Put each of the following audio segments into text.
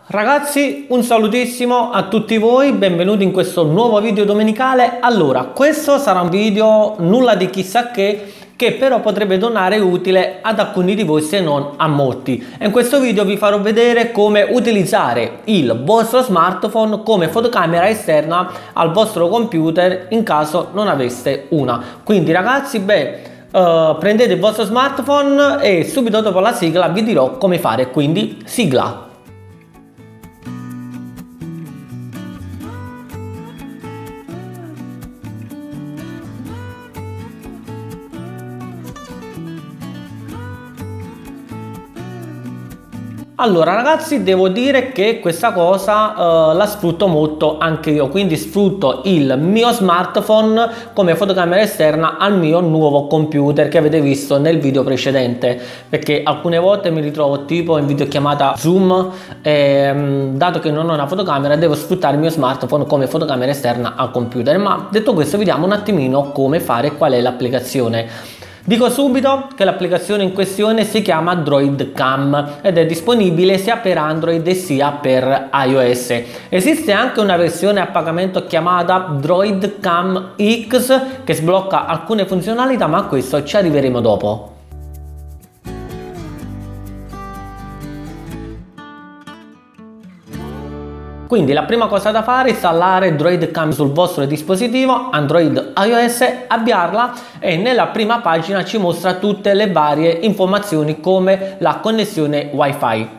Ragazzi, un salutissimo a tutti voi, benvenuti in questo nuovo video domenicale. Allora, questo sarà un video nulla di chissà che però potrebbe tornare utile ad alcuni di voi se non a molti. E in questo video vi farò vedere come utilizzare il vostro smartphone come fotocamera esterna al vostro computer in caso non aveste una. Quindi ragazzi, prendete il vostro smartphone e subito dopo la sigla vi dirò come fare, quindi sigla. Allora ragazzi, devo dire che questa cosa la sfrutto molto anche io, quindi sfrutto il mio smartphone come fotocamera esterna al mio nuovo computer che avete visto nel video precedente, perché alcune volte mi ritrovo tipo in videochiamata Zoom e dato che non ho una fotocamera devo sfruttare il mio smartphone come fotocamera esterna al computer. Ma detto questo, vediamo un attimino come fare e qual è l'applicazione. Dico subito che l'applicazione in questione si chiama Droid Cam ed è disponibile sia per Android sia per iOS. Esiste anche una versione a pagamento chiamata Droid Cam X che sblocca alcune funzionalità, ma a questo ci arriveremo dopo. Quindi la prima cosa da fare è installare Droid Cam sul vostro dispositivo Android iOS, avviarla e nella prima pagina ci mostra tutte le varie informazioni come la connessione Wi-Fi.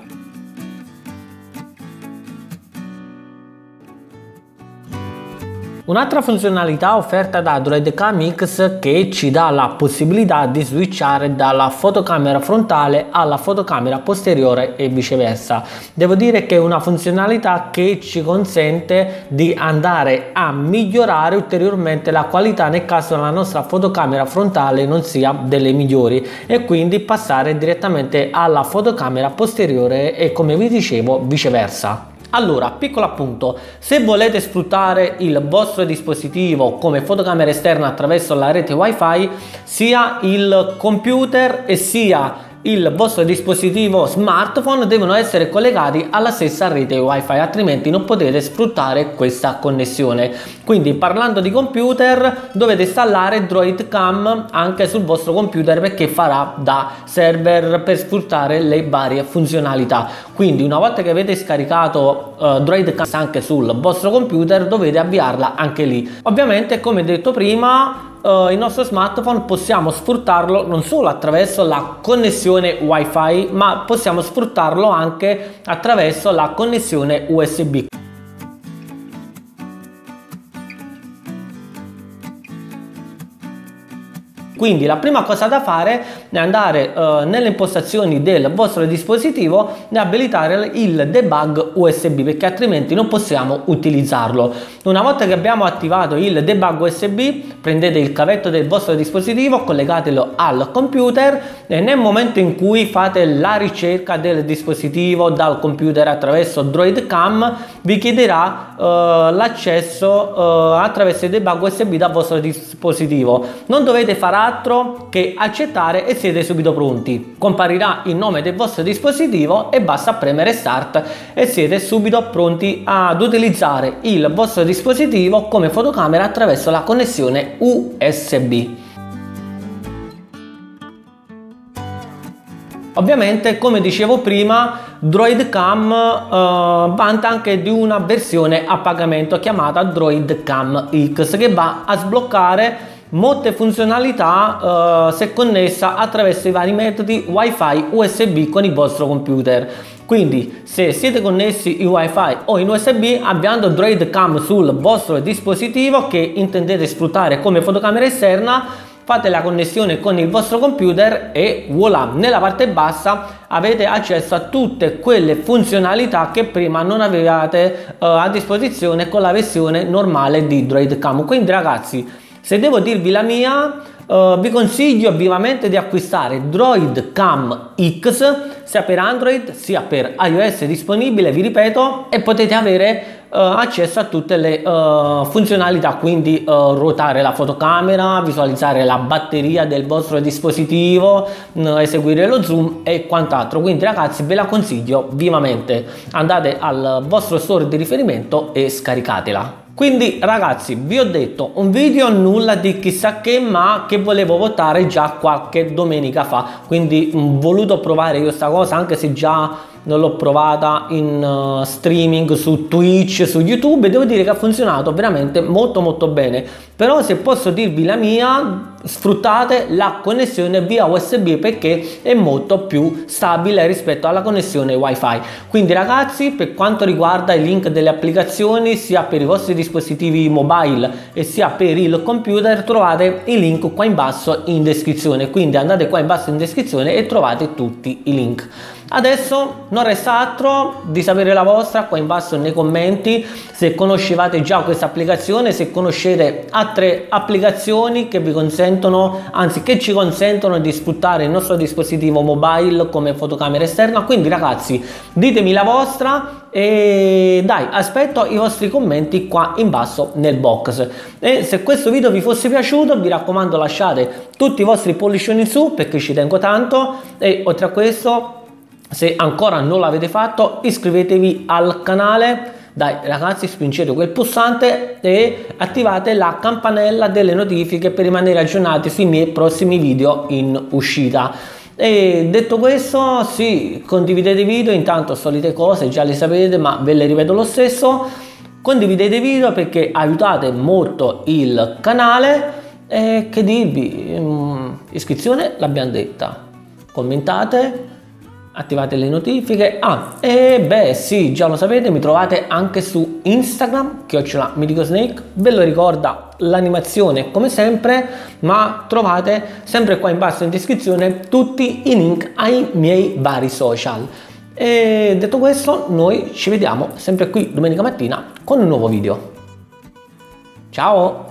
Un'altra funzionalità offerta da Droid Cam X che ci dà la possibilità di switchare dalla fotocamera frontale alla fotocamera posteriore e viceversa. Devo dire che è una funzionalità che ci consente di andare a migliorare ulteriormente la qualità nel caso la nostra fotocamera frontale non sia delle migliori e quindi passare direttamente alla fotocamera posteriore e, come vi dicevo, viceversa. Allora, piccolo appunto, se volete sfruttare il vostro dispositivo come fotocamera esterna attraverso la rete Wi-Fi, sia il computer e sia il vostro dispositivo smartphone devono essere collegati alla stessa rete Wi-Fi, altrimenti non potete sfruttare questa connessione. Quindi, parlando di computer, dovete installare Droid Cam anche sul vostro computer perché farà da server per sfruttare le varie funzionalità. Quindi una volta che avete scaricato Droid Cam anche sul vostro computer dovete avviarla anche lì. Ovviamente, come detto prima, il nostro smartphone possiamo sfruttarlo non solo attraverso la connessione Wi-Fi, ma possiamo sfruttarlo anche attraverso la connessione USB. Quindi la prima cosa da fare è andare nelle impostazioni del vostro dispositivo e abilitare il debug USB, perché altrimenti non possiamo utilizzarlo. Una volta che abbiamo attivato il debug USB, prendete il cavetto del vostro dispositivo, collegatelo al computer e nel momento in cui fate la ricerca del dispositivo dal computer attraverso Droid Cam vi chiederà l'accesso attraverso il debug USB dal vostro dispositivo. Non dovete fare altro che accettare e siete subito pronti. Comparirà il nome del vostro dispositivo e basta premere start e siete subito pronti ad utilizzare il vostro dispositivo come fotocamera attraverso la connessione USB. Ovviamente, come dicevo prima, Droid Cam vanta anche di una versione a pagamento chiamata Droid Cam X che va a sbloccare molte funzionalità se connessa attraverso i vari metodi Wi-Fi USB con il vostro computer. Quindi se siete connessi in Wi-Fi o in USB, avviando Droid Cam sul vostro dispositivo che intendete sfruttare come fotocamera esterna, fate la connessione con il vostro computer e voilà, nella parte bassa avete accesso a tutte quelle funzionalità che prima non avevate a disposizione con la versione normale di Droid Cam. Quindi ragazzi, Se devo dirvi la mia, vi consiglio vivamente di acquistare Droid Cam X, sia per Android sia per iOS disponibile, vi ripeto, e potete avere accesso a tutte le funzionalità, quindi ruotare la fotocamera, visualizzare la batteria del vostro dispositivo, eseguire lo zoom e quant'altro. Quindi ragazzi, ve la consiglio vivamente, andate al vostro store di riferimento e scaricatela. Quindi ragazzi, vi ho detto un video nulla di chissà che, ma che volevo votare già qualche domenica fa, quindi voluto provare io sta cosa, anche se già non l'ho provata in streaming su Twitch, su YouTube. Devo dire che ha funzionato veramente molto bene. Però se posso dirvi la mia, sfruttate la connessione via USB, perché è molto più stabile rispetto alla connessione wifi. Quindi ragazzi, per quanto riguarda i link delle applicazioni sia per i vostri dispositivi mobile e sia per il computer, trovate i link qua in basso in descrizione, quindi andate qua in basso in descrizione e trovate tutti i link. Adesso non resta altro di sapere la vostra qua in basso nei commenti, se conoscevate già questa applicazione, se conoscete altre applicazioni che vi consentono, anzi che ci consentono di sfruttare il nostro dispositivo mobile come fotocamera esterna. Quindi ragazzi, ditemi la vostra e dai, aspetto i vostri commenti qua in basso nel box. E se questo video vi fosse piaciuto, vi raccomando, lasciate tutti i vostri pollicioni in su, perché ci tengo tanto. E oltre a questo, se ancora non l'avete fatto, iscrivetevi al canale, dai ragazzi, spingete quel pulsante e attivate la campanella delle notifiche per rimanere aggiornati sui miei prossimi video in uscita. E detto questo, sì, condividete i video, intanto solite cose già le sapete, ma ve le ripeto lo stesso. Condividete i video perché aiutate molto il canale. E che dirvi, iscrizione l'abbiamo detta, commentate, attivate le notifiche. E beh sì, già lo sapete, mi trovate anche su Instagram, @MiticoSnake, ve lo ricorda l'animazione come sempre, ma trovate sempre qua in basso in descrizione tutti i link ai miei vari social. E detto questo, noi ci vediamo sempre qui domenica mattina con un nuovo video. Ciao!